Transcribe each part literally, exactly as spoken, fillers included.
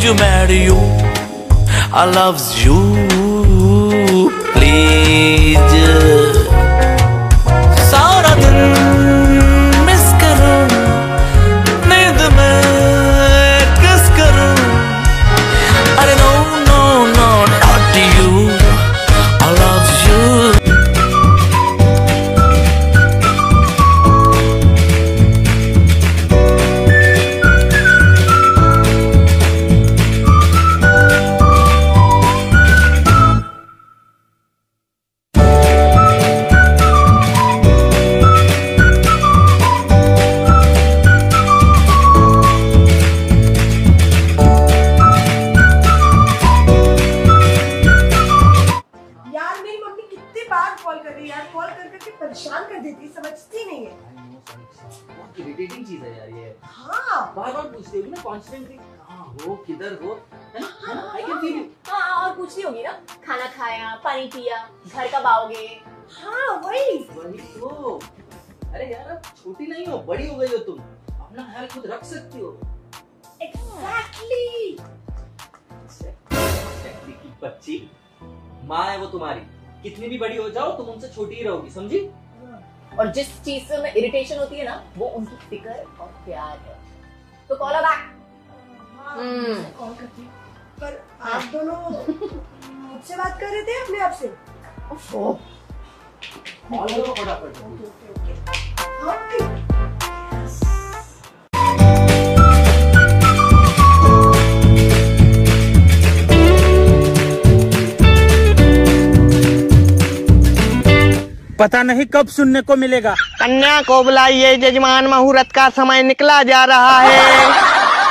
to marry you. I love you. Please. सारा दिन miss करूं, नींद में किस करूं. अरे no no no not you. I love you. परेशान कर देती, समझती नहीं है. बहुत इरिटेटिंग चीज है यार ये. हाँ, बार बार पूछती होगी ना कॉन्स्टेंटली, कहाँ हो, किधर हो, है ना? I can feel you. हाँ, और पूछती होगी ना, खाना खाया, पानी पिया, घर कब आओगे. हाँ वही वही तो. अरे यार अब छोटी नहीं हो, बड़ी हो गई हो तुम, अपना ख्याल खुद रख सकती हो. एग्जैक्टली. एग्जैक्टली की बच्ची, माँ है वो तुम्हारी. कितनी भी बड़ी हो जाओ तुम उनसे छोटी ही रहोगी, समझी? और जिस चीज से उन्हें इरिटेशन होती है ना, वो उनकी फिक्र और प्यार है. तो कॉल बैक. कॉल करती. पर आप दोनों मुझसे बात कर रहे थे अपने आप से. कॉल करो फटाफट. Okay okay okay. पता नहीं कब सुनने को मिलेगा. कन्या को बुलाइए, जजमान मुहूर्त का समय निकला जा रहा है.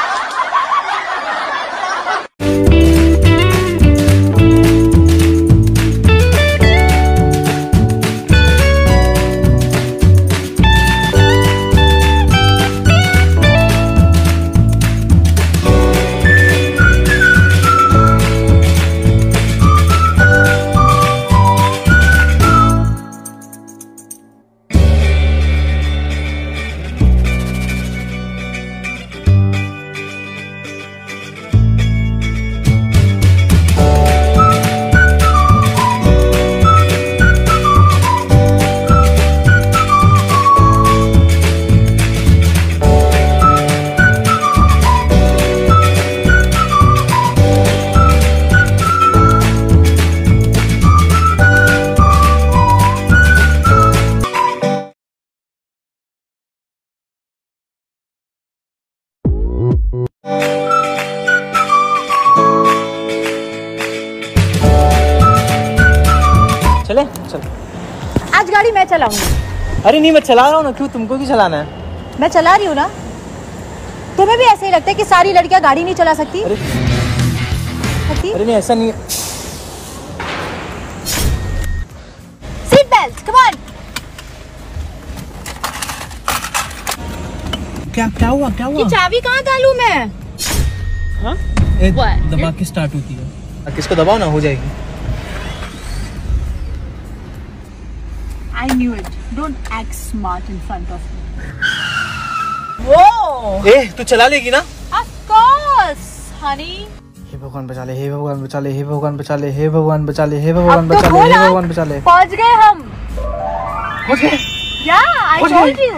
चले चल. आज गाड़ी मैं चलाऊंगी. अरे नहीं, मैं चला रहा हूँ ना. क्यों, तुमको क्यों चलाना है? मैं चला रही हूँ ना. तुम्हें भी ऐसे ही लगता है कि सारी लड़कियां गाड़ी नहीं चला सकती? अरे, सकती? अरे नहीं, ऐसा नहीं है. Seat belt, come on. क्या क्या हुआ क्या हुआ? ये चाबी कहाँ डालूं मैं? हाँ? दबा के स्टार्ट होती है. किसको दबाओ ना, हो जाएगी. I knew it. Don't act smart in front of me. Whoa! ए, तू चला लेगी ना? Of course, honey. हे भगवान बचा ले, हे भगवान बचा ले, हे भगवान बचा ले, हे भगवान बचा ले, हे भगवान बचा ले, हे भगवान बचा ले. पहुंच गए हम. पहुंच गए? Yeah, I told you.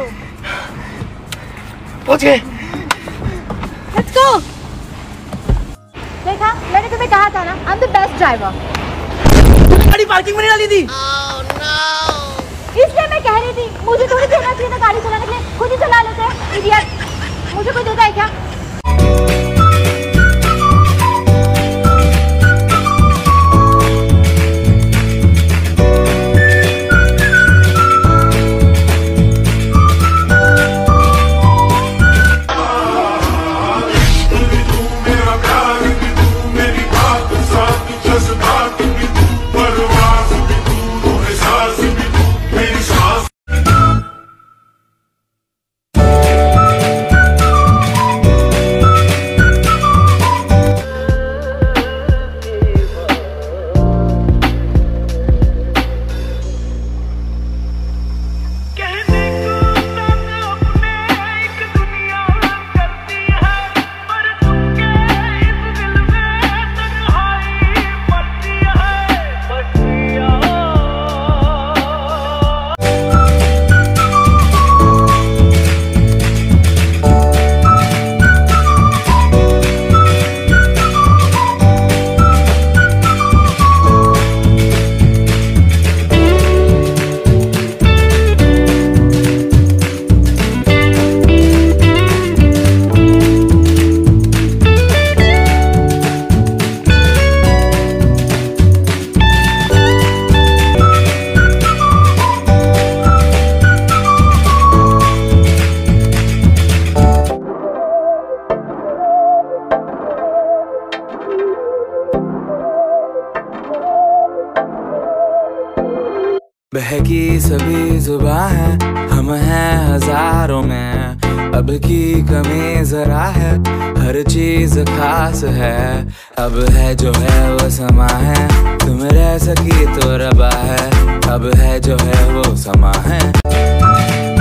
पहुंच गए. Let's go. देखा, मैंने तुम्हें कहा था ना, I'm the best driver. गाड़ी पार्किंग में नहीं डाली थी. इसलिए मैं कह रही थी, मुझे थोड़ी देना चाहिए था गाड़ी चलाने के लिए. खुद ही चला लेते हैं. इडियट. मुझे कोई देता है क्या? है कि सभी जुबां है, हम हैं हजारों में, अब की कमी जरा है, हर चीज खास है, अब है जो है वो समा है, तुम रह सकी तो रबा है, अब है जो है वो समा है।